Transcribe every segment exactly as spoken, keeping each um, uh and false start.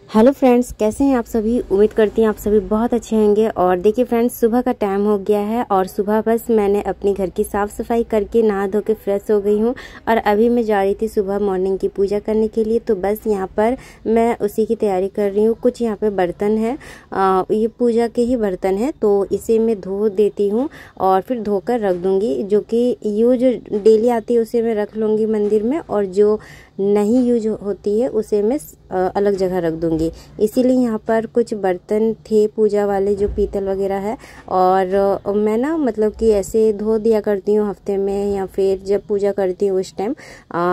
Hello friends, कैसे हैं आप सभी। उम्मीद करती हैं आप सभी बहुत अच्छे होंगे। और देखिए फ्रेंड्स, सुबह का टाइम हो गया है और सुबह बस मैंने अपनी घर की साफ़ सफाई करके नहा धो के फ्रेश हो गई हूँ और अभी मैं जा रही थी सुबह मॉर्निंग की पूजा करने के लिए। तो बस यहाँ पर मैं उसी की तैयारी कर रही हूँ। कुछ यहाँ पे बर्तन है, ये पूजा के ही बर्तन है, तो इसे मैं धो देती हूँ और फिर धोकर रख दूँगी। जो कि यूज डेली आती है उसे मैं रख लूँगी मंदिर में, और जो नहीं यूज होती है उसे मैं अलग जगह रख दूँगी। इसीलिए यहाँ पर कुछ बर्तन थे पूजा वाले, जो पीतल वगैरह है, और मैं ना मतलब कि ऐसे धो दिया करती हूँ हफ्ते में, या फिर जब पूजा करती हूँ उस टाइम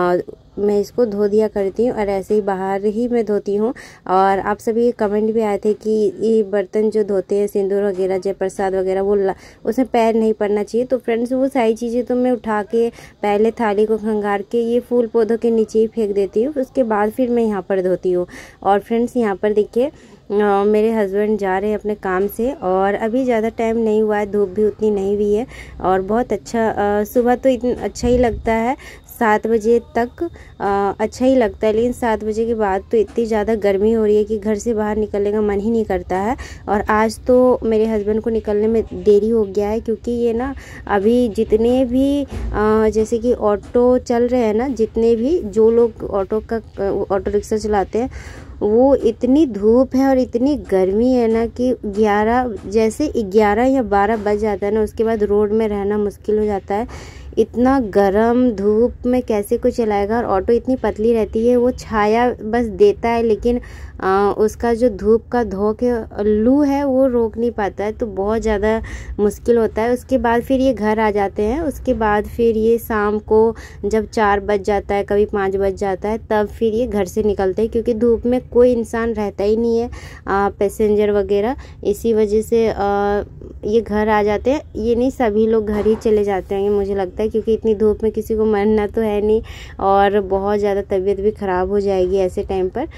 मैं इसको धो दिया करती हूँ और ऐसे ही बाहर ही मैं धोती हूँ। और आप सभी कमेंट भी आए थे कि ये बर्तन जो धोते हैं सिंदूर वगैरह, जय प्रसाद वगैरह, वो उसमें पैर नहीं पड़ना चाहिए। तो फ्रेंड्स, वो सारी चीज़ें तो मैं उठा के पहले थाली को खंगार के ये फूल पौधों के नीचे ही फेंक देती हूँ, उसके बाद फिर मैं यहाँ पर धोती हूँ। और फ्रेंड्स, यहाँ पर देखिए मेरे हस्बैंड जा रहे हैं अपने काम से और अभी ज़्यादा टाइम नहीं हुआ है, धूप भी उतनी नहीं हुई है और बहुत अच्छा सुबह तो इतना अच्छा ही लगता है, सात बजे तक आ, अच्छा ही लगता है। लेकिन सात बजे के बाद तो इतनी ज़्यादा गर्मी हो रही है कि घर से बाहर निकलने का मन ही नहीं करता है। और आज तो मेरे हस्बैंड को निकलने में देरी हो गया है, क्योंकि ये ना अभी जितने भी आ, जैसे कि ऑटो चल रहे हैं ना, जितने भी जो लोग ऑटो का ऑटो रिक्शा चलाते हैं, वो इतनी धूप है और इतनी गर्मी है ना कि ग्यारह जैसे ग्यारह या बारह बज जाता है ना, उसके बाद रोड में रहना मुश्किल हो जाता है। इतना गरम धूप में कैसे कोई चलाएगा। और ऑटो इतनी पतली रहती है, वो छाया बस देता है, लेकिन आ, उसका जो धूप का धोके लू है वो रोक नहीं पाता है, तो बहुत ज़्यादा मुश्किल होता है। उसके बाद फिर ये घर आ जाते हैं, उसके बाद फिर ये शाम को जब चार बज जाता है, कभी पाँच बज जाता है, तब फिर ये घर से निकलते हैं, क्योंकि धूप में कोई इंसान रहता ही नहीं है, पैसेंजर वगैरह। इसी वजह से आ, ये घर आ जाते हैं। ये नहीं, सभी लोग घर ही चले जाते हैं मुझे लगता है, क्योंकि इतनी धूप में किसी को मरना तो है नहीं और बहुत ज़्यादा तबीयत भी ख़राब हो जाएगी ऐसे टाइम पर।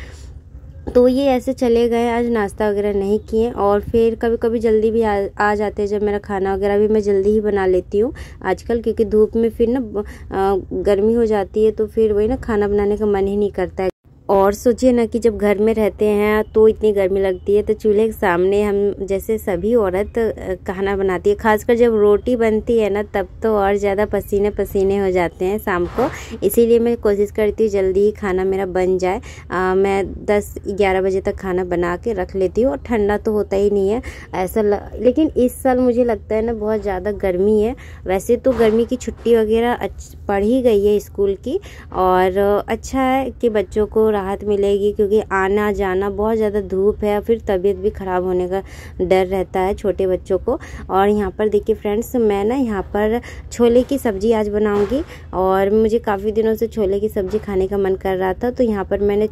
तो ये ऐसे चले गए, आज नाश्ता वगैरह नहीं किए। और फिर कभी कभी जल्दी भी आ, आ जाते हैं, जब मेरा खाना वगैरह भी मैं जल्दी ही बना लेती हूँ आजकल, क्योंकि धूप में फिर ना गर्मी हो जाती है, तो फिर वही ना खाना बनाने का मन ही नहीं करता है। और सोचिए ना कि जब घर में रहते हैं तो इतनी गर्मी लगती है, तो चूल्हे के सामने हम जैसे सभी औरत खाना बनाती है, खासकर जब रोटी बनती है ना, तब तो और ज़्यादा पसीने पसीने हो जाते हैं शाम को। इसीलिए मैं कोशिश करती हूँ जल्दी ही खाना मेरा बन जाए। आ, मैं दस ग्यारह बजे तक खाना बना के रख लेती हूँ, और ठंडा तो होता ही नहीं है ऐसा ल... लेकिन इस साल मुझे लगता है ना बहुत ज़्यादा गर्मी है। वैसे तो गर्मी की छुट्टी वगैरह पड़ ही गई है स्कूल की, और अच्छा है कि बच्चों को राहत मिलेगी, क्योंकि आना जाना बहुत ज़्यादा धूप है, फिर तबीयत भी ख़राब होने का डर रहता है छोटे बच्चों को। और यहाँ पर देखिए फ्रेंड्स, मैं ना यहाँ पर छोले की सब्ज़ी आज बनाऊंगी, और मुझे काफ़ी दिनों से छोले की सब्ज़ी खाने का मन कर रहा था। तो यहाँ पर मैंने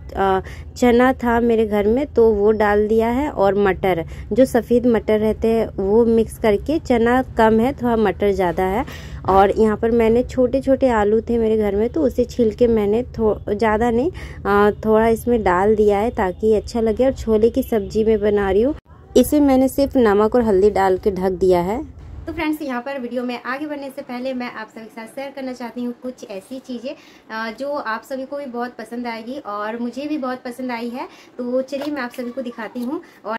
चना था मेरे घर में, तो वो डाल दिया है, और मटर, जो सफ़ेद मटर रहते हैं वो मिक्स करके, चना कम है थोड़ा मटर ज़्यादा है। और यहाँ पर मैंने छोटे छोटे आलू थे मेरे घर में, तो उसे छील के मैंने ज़्यादा नहीं आ, थोड़ा इसमें डाल दिया है ताकि अच्छा लगे। और छोले की सब्जी में बना रही हूँ, इसे मैंने सिर्फ नमक और हल्दी डाल के ढक दिया है। तो फ्रेंड्स, यहाँ पर वीडियो में आगे बढ़ने से पहले मैं आप सभी के साथ शेयर करना चाहती हूँ कुछ ऐसी चीज़ें जो आप सभी को भी बहुत पसंद आएगी और मुझे भी बहुत पसंद आई है। तो चलिए मैं आप सभी को दिखाती हूँ। और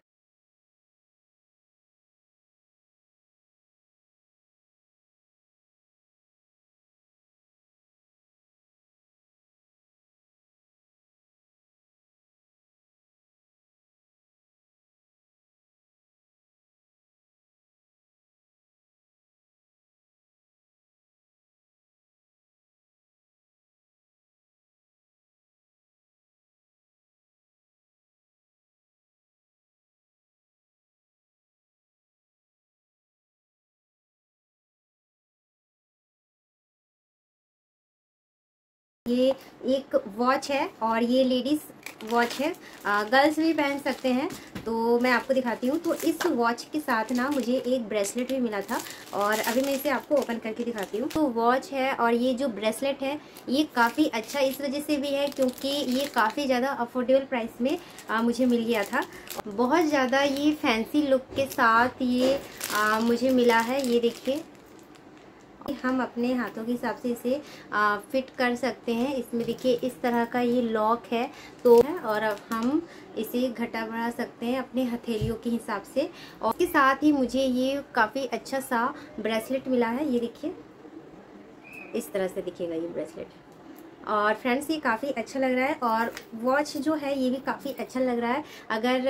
ये एक वॉच है, और ये लेडीज़ वॉच है, गर्ल्स भी पहन सकते हैं। तो मैं आपको दिखाती हूँ। तो इस वॉच के साथ ना मुझे एक ब्रेसलेट भी मिला था, और अभी मैं इसे आपको ओपन करके दिखाती हूँ। तो वॉच है, और ये जो ब्रेसलेट है ये काफ़ी अच्छा इस वजह से भी है क्योंकि ये काफ़ी ज़्यादा अफोर्डेबल प्राइस में आ, मुझे मिल गया था। बहुत ज़्यादा ये फैंसी लुक के साथ ये आ, मुझे मिला है, ये देखिए। हम अपने हाथों के हिसाब से इसे आ, फिट कर सकते हैं। इसमें देखिए इस तरह का ये लॉक है तो और अब हम इसे घटा बढ़ा सकते हैं अपने हथेलियों के हिसाब से। और इसके साथ ही मुझे ये काफ़ी अच्छा सा ब्रेसलेट मिला है। ये देखिए इस तरह से दिखेगा ये ब्रेसलेट। और फ्रेंड्स ये काफ़ी अच्छा लग रहा है और वॉच जो है ये भी काफ़ी अच्छा लग रहा है। अगर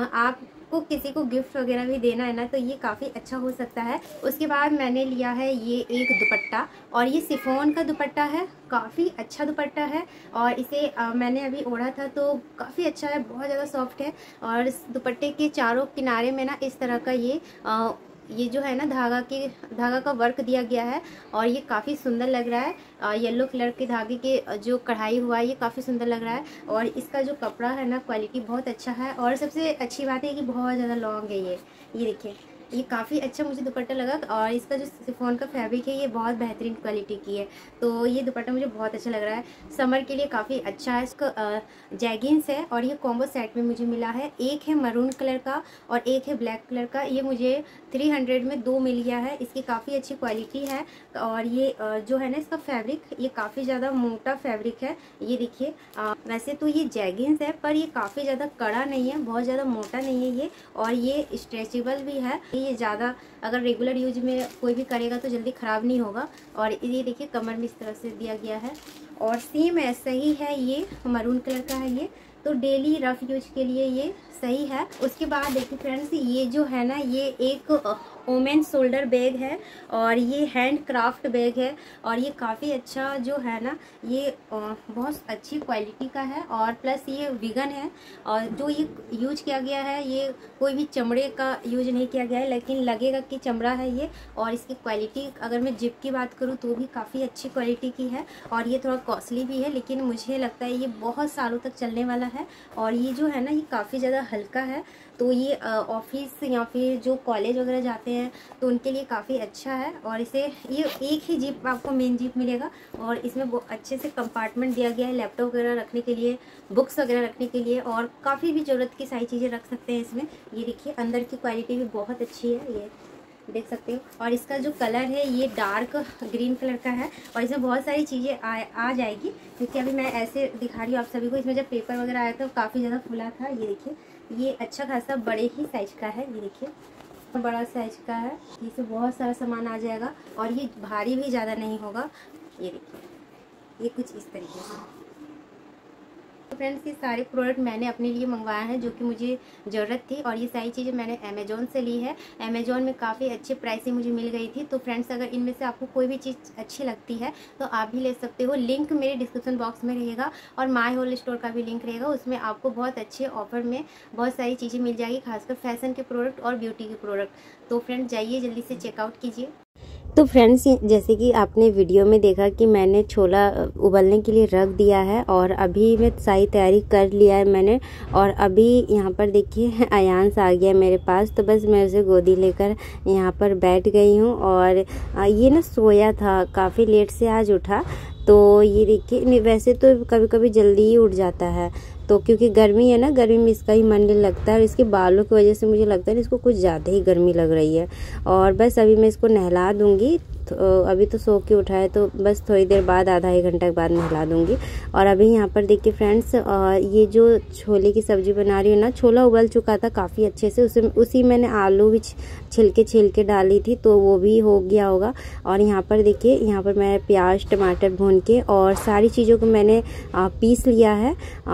आपको किसी को गिफ्ट वगैरह भी देना है ना तो ये काफ़ी अच्छा हो सकता है। उसके बाद मैंने लिया है ये एक दुपट्टा और ये शिफॉन का दुपट्टा है, काफ़ी अच्छा दुपट्टा है। और इसे आ, मैंने अभी ओढ़ा था तो काफ़ी अच्छा है, बहुत ज़्यादा सॉफ्ट है। और इस दुपट्टे के चारों किनारे में ना इस तरह का ये आ, ये जो है ना धागा के धागा का वर्क दिया गया है और ये काफ़ी सुंदर लग रहा है। येलो कलर के धागे के जो कढ़ाई हुआ है ये काफ़ी सुंदर लग रहा है। और इसका जो कपड़ा है ना क्वालिटी बहुत अच्छा है। और सबसे अच्छी बात है कि बहुत ज़्यादा लॉन्ग है ये ये देखिए ये काफ़ी अच्छा मुझे दुपट्टा लगा। और इसका जो शिफॉन का फैब्रिक है ये बहुत बेहतरीन क्वालिटी की है, तो ये दुपट्टा मुझे बहुत अच्छा लग रहा है। समर के लिए काफ़ी अच्छा है। इसका जैगिंग्स है और ये कॉम्बो सेट में मुझे मिला है। एक है मरून कलर का और एक है ब्लैक कलर का। ये मुझे थ्री हंड्रेड में दो मिल गया है। इसकी काफ़ी अच्छी क्वालिटी है। और ये जो है ना इसका फैब्रिक ये काफ़ी ज़्यादा मोटा फैब्रिक है। ये देखिए वैसे तो ये जैगिंग्स है पर ये काफ़ी ज़्यादा कड़ा नहीं है, बहुत ज़्यादा मोटा नहीं है ये। और ये स्ट्रेचेबल भी है, ये ज़्यादा अगर रेगुलर यूज में कोई भी करेगा तो जल्दी ख़राब नहीं होगा। और ये देखिए कमर में इस तरह से दिया गया है और सेम ऐसा ही है। ये मरून कलर का है ये, तो डेली रफ यूज के लिए ये सही है। उसके बाद देखिए फ्रेंड्स ये जो है ना ये एक वोमेन शोल्डर बैग है और ये हैंड क्राफ्ट बैग है। और ये काफ़ी अच्छा जो है ना ये बहुत अच्छी क्वालिटी का है और प्लस ये वीगन है। और जो ये यूज किया गया है ये कोई भी चमड़े का यूज नहीं किया गया है, लेकिन लगेगा कि चमड़ा है ये। और इसकी क्वालिटी अगर मैं जिप की बात करूँ तो भी काफ़ी अच्छी क्वालिटी की है। और ये थोड़ा कॉस्टली भी है लेकिन मुझे लगता है ये बहुत सालों तक चलने वाला है। और ये जो है ना ये काफ़ी ज़्यादा हल्का है, तो ये ऑफिस या फिर जो कॉलेज वगैरह जाते हैं तो उनके लिए काफ़ी अच्छा है। और इसे ये एक ही जीप आपको मेन जीप मिलेगा और इसमें बहुत अच्छे से कंपार्टमेंट दिया गया है लैपटॉप वगैरह रखने के लिए, बुक्स वगैरह रखने के लिए और काफ़ी भी ज़रूरत की सारी चीज़ें रख सकते हैं इसमें। ये देखिए अंदर की क्वालिटी भी बहुत अच्छी है, ये देख सकते हो। और इसका जो कलर है ये डार्क ग्रीन कलर का है और इसमें बहुत सारी चीज़ें आ, आ जाएगी क्योंकि अभी मैं ऐसे दिखा रही हूँ आप सभी को। इसमें जब पेपर वगैरह आया था तो काफ़ी ज़्यादा खुला था। ये देखिए ये अच्छा खासा बड़े ही साइज का है, ये देखिए बड़ा साइज का है। इसमें बहुत सारा सामान आ जाएगा और ये भारी भी ज़्यादा नहीं होगा। ये देखिए ये कुछ इस तरीके से। तो फ्रेंड्स ये सारे प्रोडक्ट मैंने अपने लिए मंगवाए हैं जो कि मुझे ज़रूरत थी और ये सारी चीज़ें मैंने अमेज़ोन से ली है। अमेज़ोन में काफ़ी अच्छे प्राइस से मुझे मिल गई थी। तो फ्रेंड्स अगर इनमें से आपको कोई भी चीज़ अच्छी लगती है तो आप भी ले सकते हो। लिंक मेरे डिस्क्रिप्शन बॉक्स में रहेगा और माय होल स्टोर का भी लिंक रहेगा। उसमें आपको बहुत अच्छे ऑफर में बहुत सारी चीज़ें मिल जाएगी, खासकर फैशन के प्रोडक्ट और ब्यूटी के प्रोडक्ट। तो फ्रेंड्स जाइए जल्दी से चेकआउट कीजिए। तो फ्रेंड्स जैसे कि आपने वीडियो में देखा कि मैंने छोला उबलने के लिए रख दिया है और अभी मैं सारी तैयारी कर लिया है मैंने। और अभी यहाँ पर देखिए अयांश आ गया मेरे पास, तो बस मैं उसे गोदी लेकर यहाँ पर बैठ गई हूँ। और ये ना सोया था, काफ़ी लेट से आज उठा। तो ये देखिए वैसे तो कभी कभी जल्दी ही उठ जाता है, तो क्योंकि गर्मी है ना, गर्मी में इसका ही मन नहीं लगता है और इसके बालों की वजह से मुझे लगता है इसको कुछ ज़्यादा ही गर्मी लग रही है। और बस अभी मैं इसको नहला दूँगी। तो अभी तो सो के उठा है तो बस थोड़ी देर बाद आधा एक घंटा के बाद नहला दूँगी। और अभी यहाँ पर देखिए फ्रेंड्स ये जो छोले की सब्ज़ी बना रही हूँ ना, छोला उबल चुका था काफ़ी अच्छे से, उसे उसी मैंने आलू भी छिलके छिलके डाली थी तो वो भी हो गया होगा। और यहाँ पर देखिए यहाँ पर मैं प्याज टमाटर भून के और सारी चीज़ों को मैंने पीस लिया है,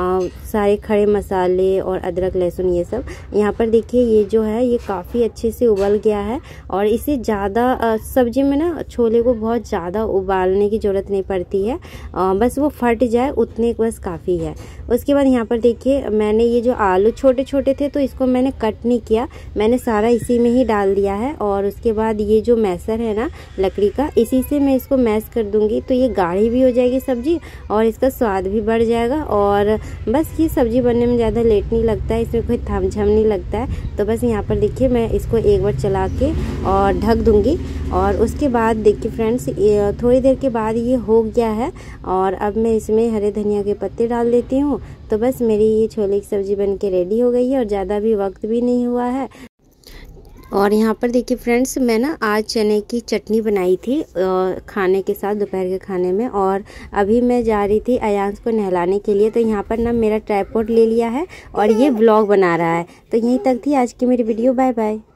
सारे खड़े मसाले और अदरक लहसुन ये सब। यहाँ पर देखिए ये जो है ये काफ़ी अच्छे से उबल गया है। और इसे ज़्यादा सब्जी में ना छोले को बहुत ज़्यादा उबालने की ज़रूरत नहीं पड़ती है, आ, बस वो फट जाए उतने बस काफ़ी है। उसके बाद यहाँ पर देखिए मैंने ये जो आलू छोटे छोटे थे तो इसको मैंने कट नहीं किया, मैंने सारा इसी में ही डाल दिया है। और उसके बाद ये जो मैसर है ना लकड़ी का, इसी से मैं इसको मैश कर दूँगी तो ये गाढ़ी भी हो जाएगी सब्ज़ी और इसका स्वाद भी बढ़ जाएगा। और बस ये सब्ज़ी बनने में ज़्यादा लेट नहीं लगता है, इसमें कोई थमझम नहीं लगता है। तो बस यहाँ पर देखिए मैं इसको एक बार चला के और ढक दूँगी। और उसके बाद देखिए फ्रेंड्स थोड़ी देर के बाद ये हो गया है और अब मैं इसमें हरे धनिया के पत्ते डाल देती हूँ। तो बस मेरी ये छोले की सब्ज़ी बन के रेडी हो गई है और ज़्यादा भी वक्त भी नहीं हुआ है। और यहाँ पर देखिए फ्रेंड्स, मैं ना आज चने की चटनी बनाई थी खाने के साथ, दोपहर के खाने में। और अभी मैं जा रही थी अयांश को नहलाने के लिए, तो यहाँ पर ना मेरा ट्राइपॉड ले लिया है और ये व्लॉग बना रहा है। तो यहीं तक थी आज की मेरी वीडियो। Bye bye.